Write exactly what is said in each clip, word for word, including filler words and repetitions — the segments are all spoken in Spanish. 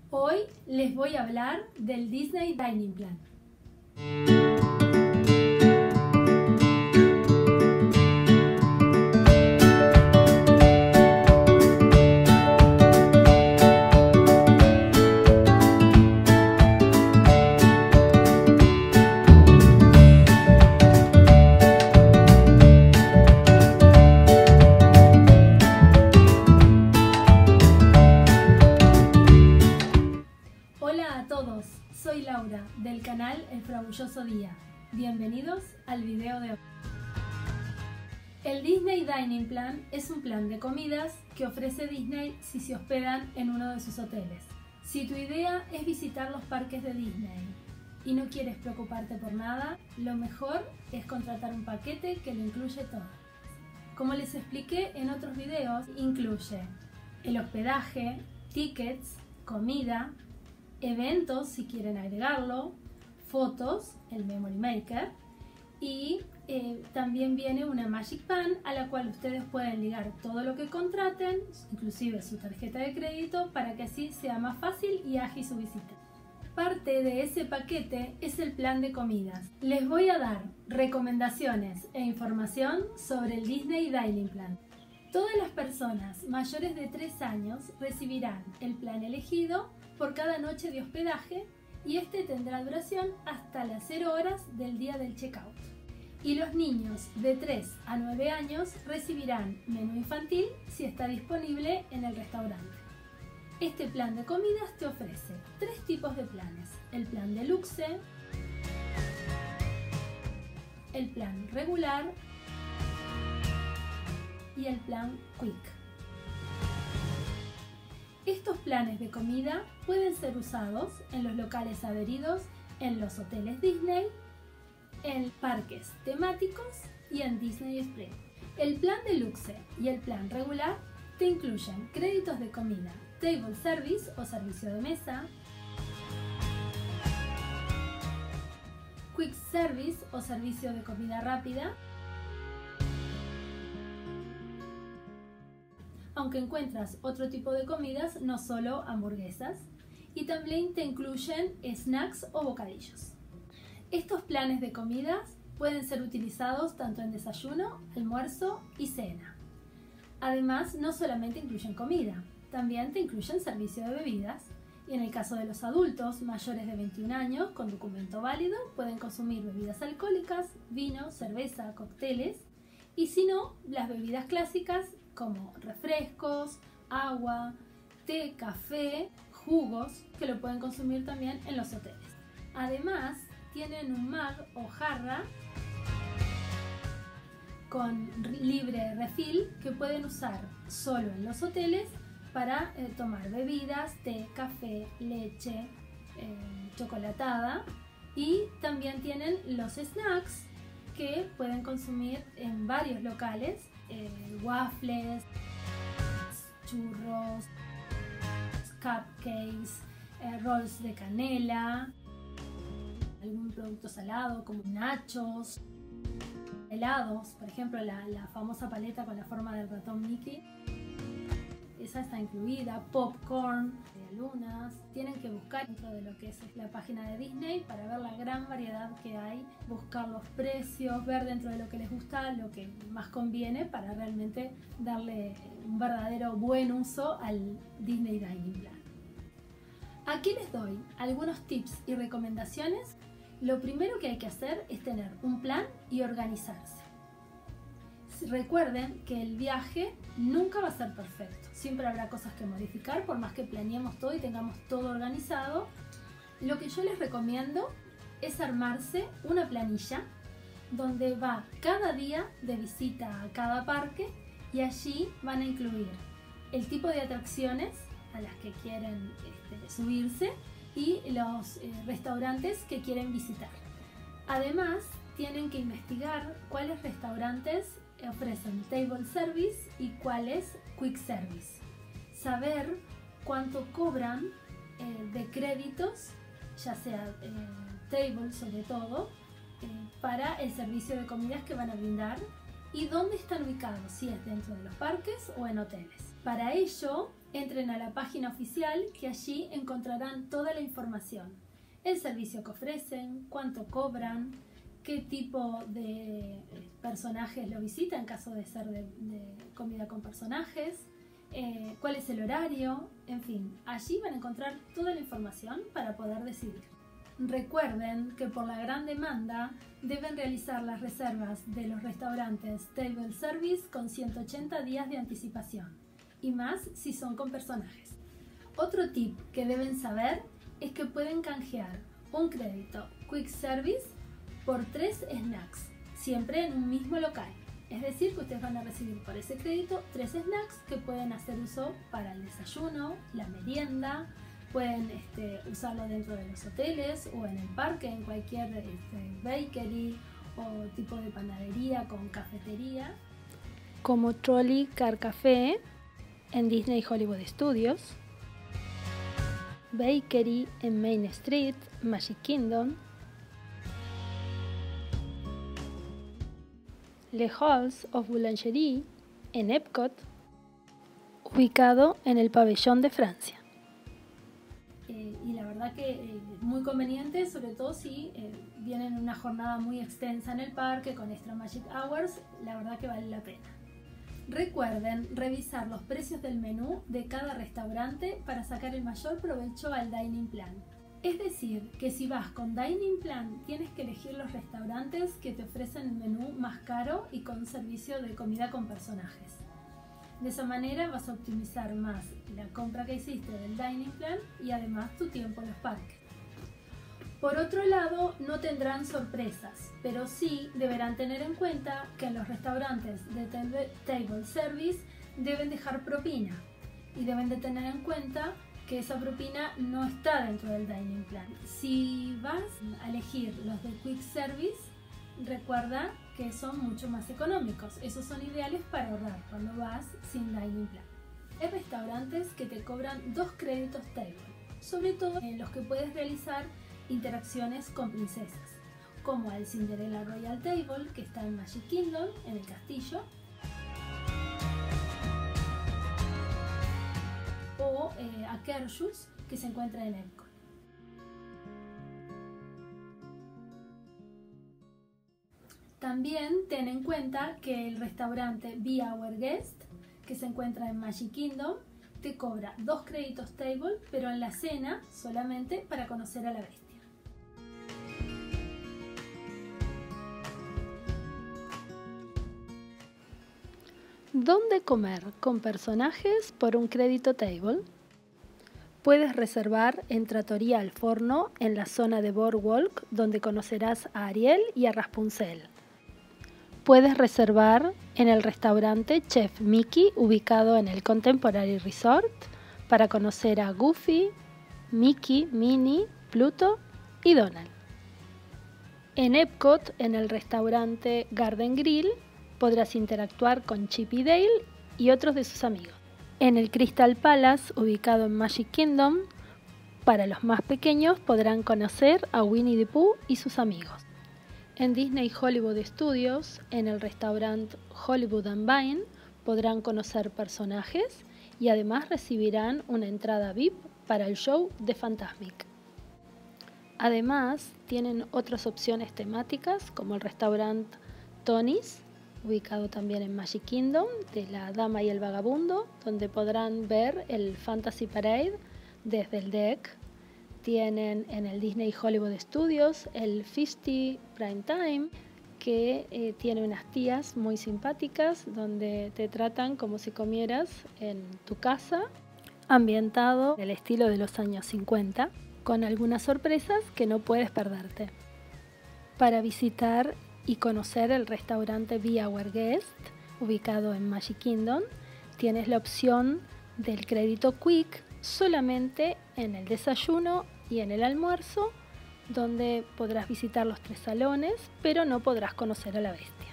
Hoy les voy a hablar del Disney Dining Plan. Hola a todos, soy Laura del canal El Fabuloso Día. Bienvenidos al video de hoy. El Disney Dining Plan es un plan de comidas que ofrece Disney si se hospedan en uno de sus hoteles. Si tu idea es visitar los parques de Disney y no quieres preocuparte por nada, lo mejor es contratar un paquete que lo incluye todo. Como les expliqué en otros videos, incluye el hospedaje, tickets, comida, eventos si quieren agregarlo, fotos, el Memory Maker, y eh, también viene una Magic Pan a la cual ustedes pueden ligar todo lo que contraten, inclusive su tarjeta de crédito, para que así sea más fácil y ágil su visita. Parte de ese paquete es el plan de comidas. Les voy a dar recomendaciones e información sobre el Disney Dining Plan. Todas las personas mayores de tres años recibirán el plan elegido por cada noche de hospedaje y este tendrá duración hasta las cero horas del día del checkout. Y los niños de tres a nueve años recibirán menú infantil si está disponible en el restaurante. Este plan de comidas te ofrece tres tipos de planes: el plan deluxe, el plan regular y el plan quick. Estos planes de comida pueden ser usados en los locales adheridos en los hoteles Disney, en parques temáticos y en Disney Springs. El plan deluxe y el plan regular te incluyen créditos de comida, table service o servicio de mesa, quick service o servicio de comida rápida, aunque encuentras otro tipo de comidas, no solo hamburguesas, y también te incluyen snacks o bocadillos. Estos planes de comidas pueden ser utilizados tanto en desayuno, almuerzo y cena. Además, no solamente incluyen comida, también te incluyen servicio de bebidas, y en el caso de los adultos mayores de veintiún años con documento válido pueden consumir bebidas alcohólicas, vino, cerveza, cócteles, y si no, las bebidas clásicas como refrescos, agua, té, café, jugos, que lo pueden consumir también en los hoteles. Además, tienen un mug o jarra con libre refill que pueden usar solo en los hoteles para eh, tomar bebidas, té, café, leche, eh, chocolatada, y también tienen los snacks que pueden consumir en varios locales. Eh, waffles, churros, cupcakes, eh, rolls de canela, algún producto salado como nachos, helados, por ejemplo la, la famosa paleta con la forma del ratón Mickey, esa está incluida, popcorn, lunas. Tienen que buscar dentro de lo que es la página de Disney para ver la gran variedad que hay, buscar los precios, ver dentro de lo que les gusta lo que más conviene para realmente darle un verdadero buen uso al Disney Dining Plan. Aquí les doy algunos tips y recomendaciones. Lo primero que hay que hacer es tener un plan y organizarse. Recuerden que el viaje nunca va a ser perfecto, siempre habrá cosas que modificar por más que planeemos todo y tengamos todo organizado. Lo que yo les recomiendo es armarse una planilla donde va cada día de visita a cada parque y allí van a incluir el tipo de atracciones a las que quieren este, subirse y los eh, restaurantes que quieren visitar. Además, tienen que investigar cuáles restaurantes ofrecen table service y cuáles quick service. Saber cuánto cobran eh, de créditos, ya sea eh, table sobre todo, eh, para el servicio de comidas que van a brindar y dónde están ubicados, si es dentro de los parques o en hoteles. Para ello, entren a la página oficial, que allí encontrarán toda la información. El servicio que ofrecen, cuánto cobran, qué tipo de personajes lo visitan en caso de ser de, de comida con personajes, eh, cuál es el horario, en fin, allí van a encontrar toda la información para poder decidir. Recuerden que por la gran demanda deben realizar las reservas de los restaurantes Table Service con ciento ochenta días de anticipación, y más si son con personajes. Otro tip que deben saber es que pueden canjear un crédito Quick Service por tres snacks, siempre en un mismo local. Es decir, que ustedes van a recibir por ese crédito tres snacks que pueden hacer uso para el desayuno, la merienda. Pueden este, usarlo dentro de los hoteles o en el parque, en cualquier este, bakery o tipo de panadería con cafetería. Como Trolley Car Café en Disney Hollywood Studios, Bakery en Main Street, Magic Kingdom, Le Halls of Boulangerie en Epcot, ubicado en el Pabellón de Francia. Eh, y la verdad que eh, muy conveniente, sobre todo si eh, vienen una jornada muy extensa en el parque con Extra Magic Hours, la verdad que vale la pena. Recuerden revisar los precios del menú de cada restaurante para sacar el mayor provecho al Dining Plan. Es decir, que si vas con Dining Plan tienes que elegir los restaurantes que te ofrecen el menú más caro y con servicio de comida con personajes. De esa manera vas a optimizar más la compra que hiciste del Dining Plan y además tu tiempo en los parques. Por otro lado, no tendrán sorpresas, pero sí deberán tener en cuenta que en los restaurantes de Table Service deben dejar propina y deben de tener en cuenta que esa propina no está dentro del Dining Plan. Si vas a elegir los de Quick Service, recuerda que son mucho más económicos. Esos son ideales para ahorrar cuando vas sin Dining Plan. Hay restaurantes que te cobran dos créditos Table, sobre todo en los que puedes realizar interacciones con princesas, como el Cinderella Royal Table, que está en Magic Kingdom, en el castillo, o eh, a Kershus, que se encuentra en Epcot. También ten en cuenta que el restaurante Be Our Guest, que se encuentra en Magic Kingdom, te cobra dos créditos Table, pero en la cena solamente para conocer a la bestia. ¿Dónde comer con personajes por un crédito Table? Puedes reservar en Trattoria al Forno en la zona de Boardwalk, donde conocerás a Ariel y a Rapunzel. Puedes reservar en el restaurante Chef Mickey, ubicado en el Contemporary Resort, para conocer a Goofy, Mickey, Minnie, Pluto y Donald. En Epcot, en el restaurante Garden Grill, podrás interactuar con Chip y Dale y otros de sus amigos. En el Crystal Palace, ubicado en Magic Kingdom, para los más pequeños podrán conocer a Winnie the Pooh y sus amigos. En Disney Hollywood Studios, en el restaurante Hollywood and Vine, podrán conocer personajes y además recibirán una entrada V I P para el show de Fantasmic. Además, tienen otras opciones temáticas como el restaurante Tony's, ubicado también en Magic Kingdom, de La Dama y el Vagabundo, donde podrán ver el Fantasy Parade desde el deck. Tienen en el Disney Hollywood Studios el cincuenta Prime Time, que eh, tiene unas tías muy simpáticas donde te tratan como si comieras en tu casa, ambientado en el estilo de los años cincuenta, con algunas sorpresas que no puedes perderte. Para visitar y conocer el restaurante Be Our Guest, ubicado en Magic Kingdom, tienes la opción del crédito Quick solamente en el desayuno y en el almuerzo, donde podrás visitar los tres salones, pero no podrás conocer a la bestia.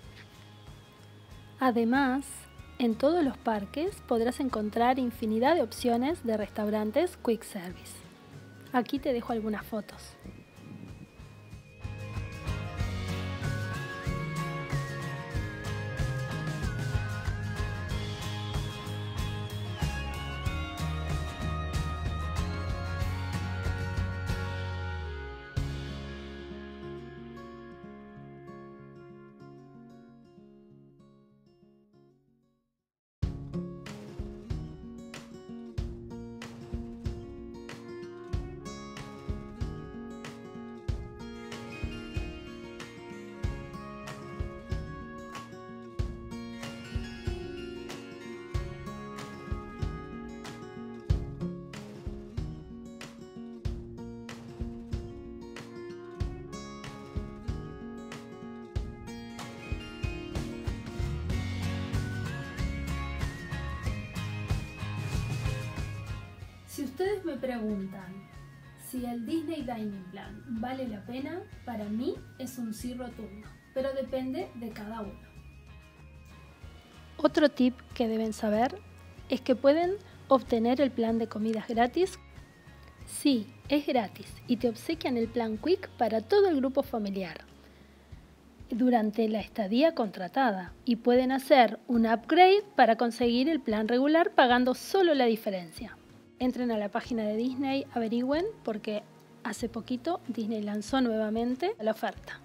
Además, en todos los parques podrás encontrar infinidad de opciones de restaurantes Quick Service. Aquí te dejo algunas fotos. ustedes me preguntan si el Disney Dining Plan vale la pena, para mí es un sí rotundo, pero depende de cada uno. Otro tip que deben saber es que pueden obtener el plan de comidas gratis. Sí, es gratis y te obsequian el plan Quick para todo el grupo familiar durante la estadía contratada y pueden hacer un upgrade para conseguir el plan regular pagando solo la diferencia. Entren a la página de Disney, averigüen porque hace poquito Disney lanzó nuevamente la oferta.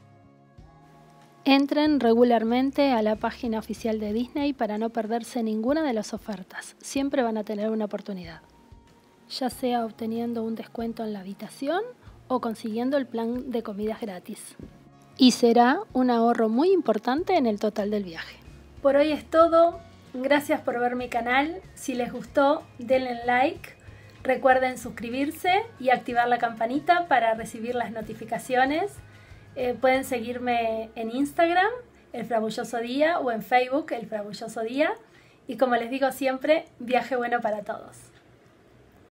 Entren regularmente a la página oficial de Disney para no perderse ninguna de las ofertas. Siempre van a tener una oportunidad, ya sea obteniendo un descuento en la habitación o consiguiendo el plan de comidas gratis. Y será un ahorro muy importante en el total del viaje. Por hoy es todo. Gracias por ver mi canal. Si les gustó, denle like. Recuerden suscribirse y activar la campanita para recibir las notificaciones. Eh, pueden seguirme en Instagram, El Frabulloso Día, o en Facebook, El Frabulloso Día. Y como les digo siempre, viaje bueno para todos.